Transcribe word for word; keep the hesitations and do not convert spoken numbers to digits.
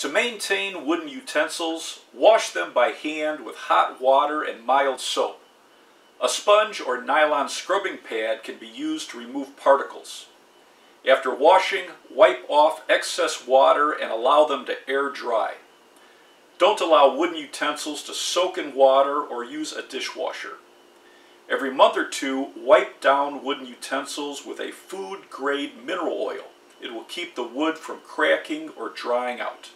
To maintain wooden utensils, wash them by hand with hot water and mild soap. A sponge or nylon scrubbing pad can be used to remove particles. After washing, wipe off excess water and allow them to air dry. Don't allow wooden utensils to soak in water or use a dishwasher. Every month or two, wipe down wooden utensils with a food-grade mineral oil. It will keep the wood from cracking or drying out.